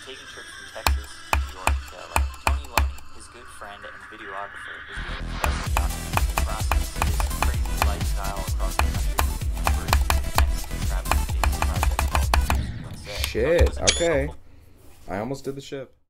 taking trips from Texas to New York to LA. Tony Loney, his good friend and videographer, is doing his best to document the process, his crazy lifestyle across the country, for his next travel based project called USA. Shit. Okay. I almost did the ship.